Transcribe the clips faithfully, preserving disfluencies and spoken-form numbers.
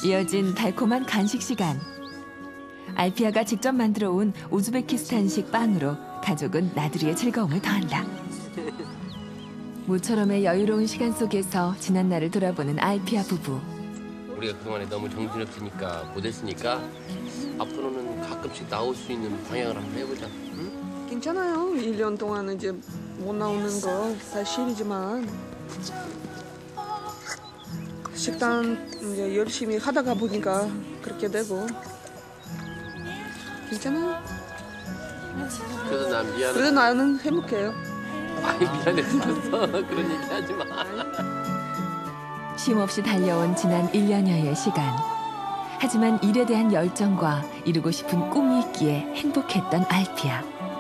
이어진 달콤한 간식 시간. 알피아가 직접 만들어 온 우즈베키스탄식 빵으로 가족은 나들이의 즐거움을 더한다. 모처럼의 여유로운 시간 속에서 지난 날을 돌아보는 알피아 부부. 우리가 그동안에 너무 정신없으니까 못했으니까 앞으로는 가끔씩 나올 수 있는 방향을 한번 해보자. 응? 괜찮아요. 일 년 동안 이제 못 나오는 거 사실이지만 식당 이제 열심히 하다가 보니까 그렇게 되고 괜찮아요. 그래도 난 미안해. 그래도 나는 행복해요. 아니 미안해서 그런 얘기 하지 마. 쉼없이 달려온 지난 일 년여의 시간. 하지만 일에 대한 열정과 이루고 싶은 꿈이 있기에 행복했던 알피아.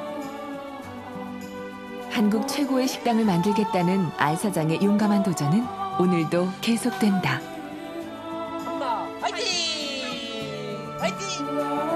한국 최고의 식당을 만들겠다는 알 사장의 용감한 도전은 오늘도 계속된다. 화이팅! 화이팅!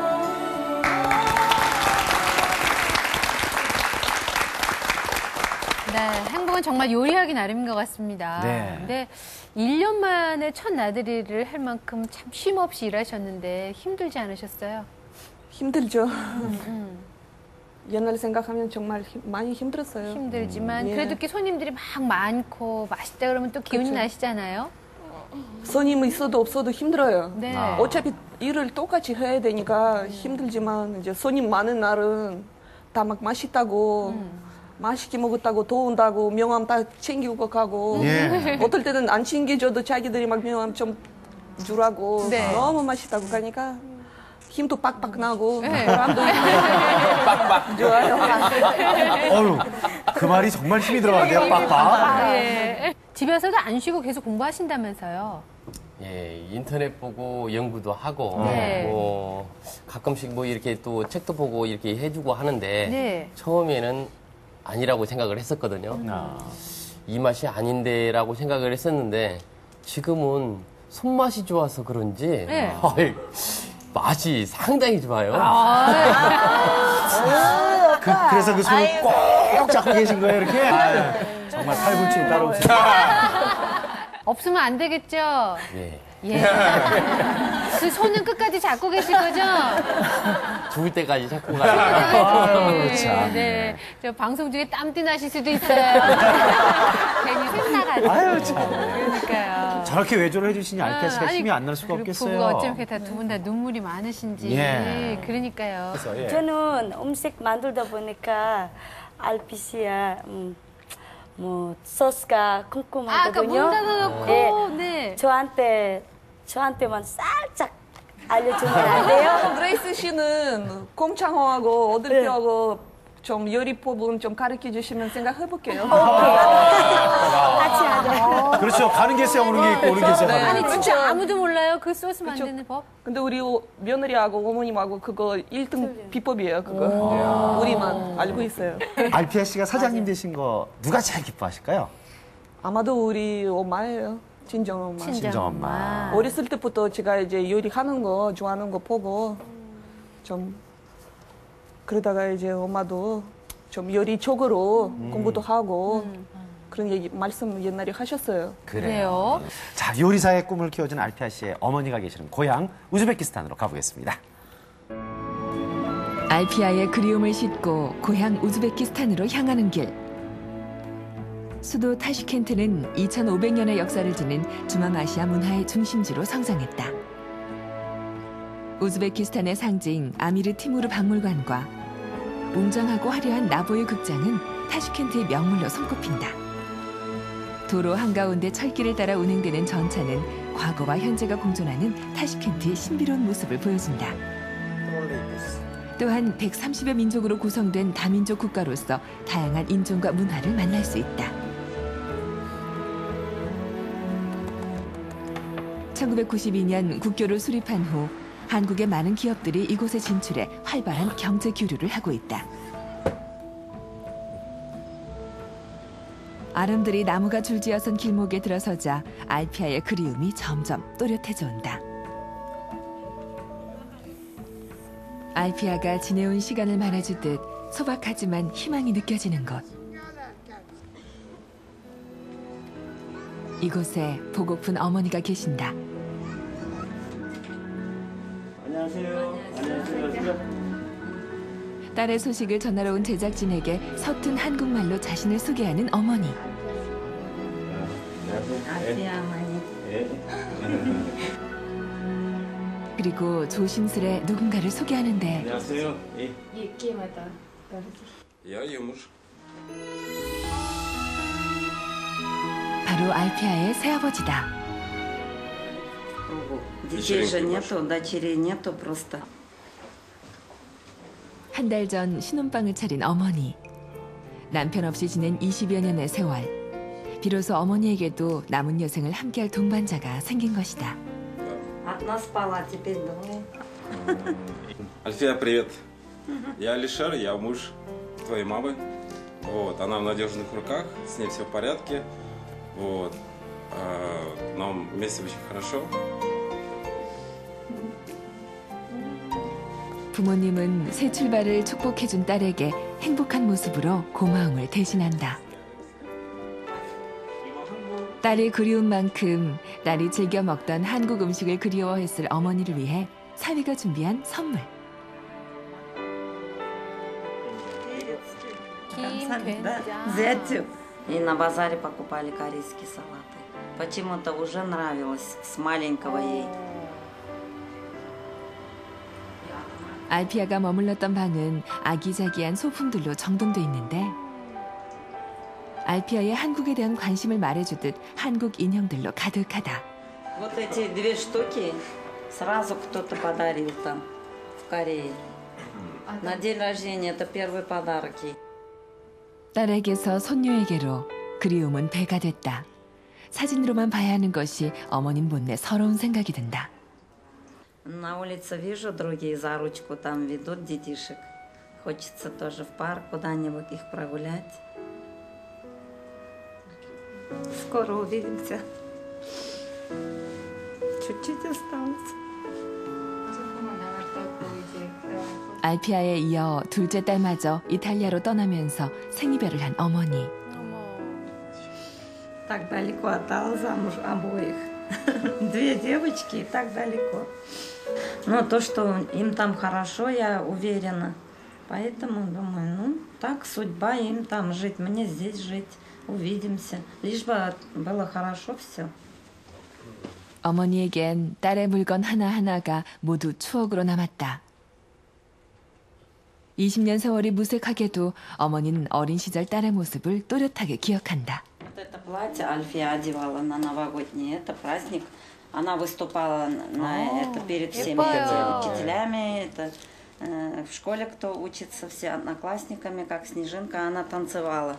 네, 행복은 정말 요리하기 나름인 것 같습니다. 네. 근데 일 년 만에 첫 나들이를 할 만큼 참 쉼없이 일하셨는데 힘들지 않으셨어요? 힘들죠. 음, 음. 옛날 생각하면 정말 힘, 많이 힘들었어요. 힘들지만 음, 예. 그래도 이렇게 손님들이 막 많고 맛있다 그러면 또 기운이 그쵸. 나시잖아요. 손님 있어도 없어도 힘들어요. 네. 아. 어차피 일을 똑같이 해야 되니까 힘들지만 이제 손님 많은 날은 다 막 맛있다고 음. 맛있게 먹었다고 도운다고 명함 다 챙기고 가고 예. 어떨 때는 안 챙겨줘도 자기들이 막 명함 좀 주라고 네. 너무 맛있다고 가니까 힘도 빡빡 나고 네. 사람도 빡빡 좋아요. 어휴, 그 말이 정말 힘이 들어가는데요, 빡빡. 예. 집에서도 안 쉬고 계속 공부하신다면서요? 예, 인터넷 보고 연구도 하고 네. 뭐 가끔씩 뭐 이렇게 또 책도 보고 이렇게 해주고 하는데 네. 처음에는 아니라고 생각을 했었거든요. 아. 이 맛이 아닌데라고 생각을 했었는데 지금은 손맛이 좋아서 그런지 네. 어이, 맛이 상당히 좋아요. 그, 그래서 그 손을 꼭 잡고 계신 거예요, 이렇게? 아, 정말 팔불출 따로 없습니다. 없으면 안 되겠죠? 예. 예. 그 손은 끝까지 잡고 계실 거죠? 죽을 때까지 잡고 가요. 아유, 참. 네. 네. 저 방송 중에 땀띠 나실 수도 있어요. 괜히 생나가지고. 아유, 참. 그러니까요. 저렇게 외조를 해주시니 알피아 씨가 아니, 힘이 안 날 수가 그리고 없겠어요. 부부가 어쩜 이렇게 다 두 분 다 눈물이 많으신지. 예. 그러니까요. 그래서, 예. 저는 음식 만들다 보니까 알피시아 음, 뭐 소스가 아, 아까 궁금하거든요. 문 닫아놓고. 네. 네. 저한테 저한테만 살짝 알려주면 안 돼요? 그레이스 씨는 곰창어하고 어들뼈하고 좀 요리 법은 좀 가르쳐 주시면 생각해 볼게요. 같이 하자. 그렇죠. 가는 게 있어야 오는 게 있고, 오는 게 있어야 가는 게 아니 있고. 진짜 아무도 몰라요 그 소스 만드는 법? 근데 우리 오- 며느리하고 어머님하고 그거 일 등 비법이에요, 그거. 우리만 알고 있어요. 알피아 씨가 사장님 되신 거 누가 제일 기뻐하실까요? 아마도 우리 엄마예요. 친정 엄마. 친정 엄마. 어렸을 때부터 제가 이제 요리하는 거 좋아하는 거 보고 좀 그러다가 이제 엄마도 좀 요리 쪽으로 공부도 하고 그런 얘기 말씀 옛날에 하셨어요. 그래요? 자, 요리사의 꿈을 키워준 알피아 씨의 어머니가 계시는 고향 우즈베키스탄으로 가보겠습니다. 알피아의 그리움을 싣고 고향 우즈베키스탄으로 향하는 길. 수도 타슈켄트는 이천오백 년의 역사를 지닌 중앙아시아 문화의 중심지로 성장했다. 우즈베키스탄의 상징 아미르 티무르 박물관과 웅장하고 화려한 나보유 극장은 타슈켄트의 명물로 손꼽힌다. 도로 한가운데 철길을 따라 운행되는 전차는 과거와 현재가 공존하는 타슈켄트의 신비로운 모습을 보여준다. 또한 백삼십여 민족으로 구성된 다민족 국가로서 다양한 인종과 문화를 만날 수 있다. 천구백구십이 년 국교를 수립한 후 한국의 많은 기업들이 이곳에 진출해 활발한 경제 교류를 하고 있다. 아름드리 나무가 줄지어선 길목에 들어서자 알피아의 그리움이 점점 또렷해져 온다. 알피아가 지내온 시간을 말해주듯 소박하지만 희망이 느껴지는 곳. 이곳에 보고픈 어머니가 계신다. 딸의 소식을 전하러 온 제작진에게 서툰 한국말로 자신을 소개하는 어머니. 그리고 조심스레 누군가를 소개하는데 바로 알피아의 새아버지다. Детей же нету, дочерей нету просто. 한 달 전 신혼방을 차린 어머니. 남편 없이 지낸 이십여 년의 세월. 비로소 어머니에게도 남은 여생을 함께할 동반자가 생긴 것이다. Одна спала, теперь двое. Альфия, привет. Я Алишер, я муж твоей мамы. Вот, она в надежных руках, с ней все в порядке. Вот, а, нам вместе очень хорошо. 부모님은 새 출발을 축복해준 딸에게 행복한 모습으로 고마움을 대신한다. 딸이 그리운 만큼 딸이 즐겨 먹던 한국 음식을 그리워했을 어머니를 위해 사위가 준비한 선물. 김, 된장. Зятю. И на базаре покупали корейские салаты. Почему-то уже нравилось с маленького ей. 알피아가 머물렀던 방은 아기자기한 소품들로 정돈돼 있는데 알피아의 한국에 대한 관심을 말해주듯 한국 인형들로 가득하다. Вот эти две штуки сразу кто-то подарил там, в Корее. На день рождения это первые подарки. 딸에게서 손녀에게로 그리움은 배가 됐다. 사진으로만 봐야 하는 것이 어머님 못내 서러운 생각이 든다. На улице вижу, другие за ручку там ведут детишек. Хочется тоже в парк куда-нибудь их прогулять. Скоро увидимся. Чуть-чуть осталось. 알피아에 이어 둘째 딸마저 이탈리아로 떠나면서 생이별을 한 어머니. Так далеко отдала замуж обоих. Две девочки и так далеко. Но то, что им там хорошо, я уверена. Поэтому думаю, ну, так судьба им там жить, мне здесь жить. Увидимся. Лишь бы было хорошо все. 어머니에겐 딸의 물건 하나하나가 모두 추억으로 남았다. 이십 년 세월이 무색하게도 어머니는 어린 시절 딸의 모습을 또렷하게 기억한다. Вот это платье Альфия одевала на новогодний, это праздник. Она выступала на это перед всеми учителями, это, э, в школе кто учится, все одноклассниками, как Снежинка, она танцевала.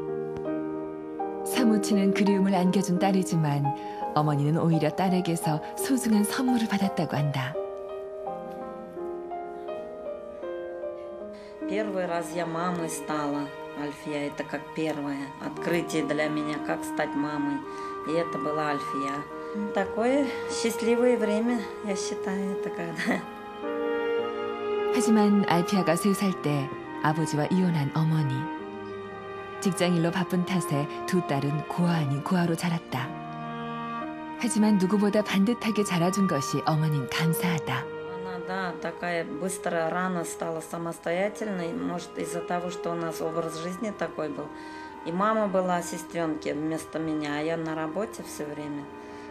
사무치는 그리움을 안겨준 딸이지만 어머니는 오히려 딸에게서 소중한 선물을 받았다고 한다. Первый раз я мамой стала, Альфия, это как первое открытие для меня, как стать мамой. И это была Альфия. Такое счастливое время, я считаю, это когда. 하지만 알피아가 세 살 때 아버지와 이혼한 어머니. 직장일로 바쁜 탓에 두 딸은 고아 아닌 고아로 자랐다. 하지만 누구보다 반듯하게 자라준 것이 어머닌 감사하다. Она, да, такая быстро, рано стала самостоятельной, может, из-за того, что у нас образ жизни такой был. И мама была сестренки вместо меня, а я на работе все время.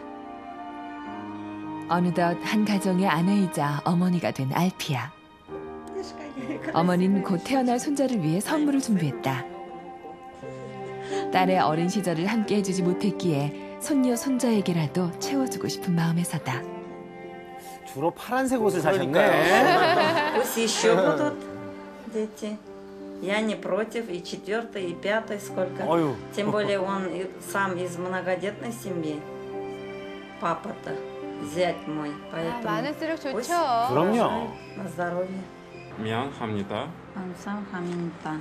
어느덧 한 가정의 아내이자 어머니가 된 알피아. 어머니는 곧 태어날 손자를 위해 선물을 준비했다. 딸의 어린 시절을 함께 해주지 못했기에 손녀 손자에게라도 채워주고 싶은 마음에서다. 주로 파란색 옷을 사셨네. Пусть еще будут дети. Я не против, и четвертый, и пятый, сколько. 어휴. Тем более он и сам из многодетной семьи. Папа-то, зять мой. 아, Поэтому 많을수록 пусть 좋죠. 그럼요. на здоровье. 미안합니다. 감사합니다.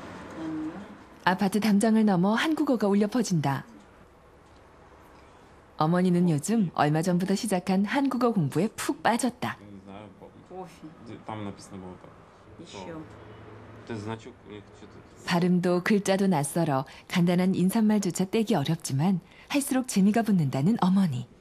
아파트 담장을 넘어 한국어가 울려 퍼진다. 어머니는 요즘 얼마 전부터 시작한 한국어 공부에 푹 빠졌다. Не знаю, Кофе. там написано было так. Еще. Это значок, их что-то... 발음도 글자도 낯설어 간단한 인사말조차 떼기 어렵지만 할수록 재미가 붙는다는 어머니.